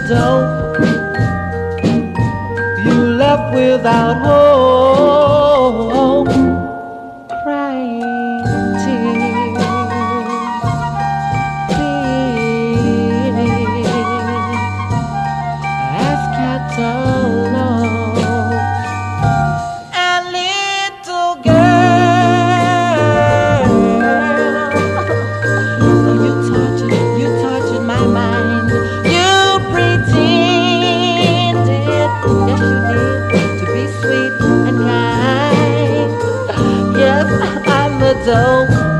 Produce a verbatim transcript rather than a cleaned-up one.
dope. You left without hope, crying tears, tears. Ask Catalog and little girl. Oh, you tortured, you tortured my mind. You pretended, yes you did, to be sweet and kind. Yes, I'm a dope.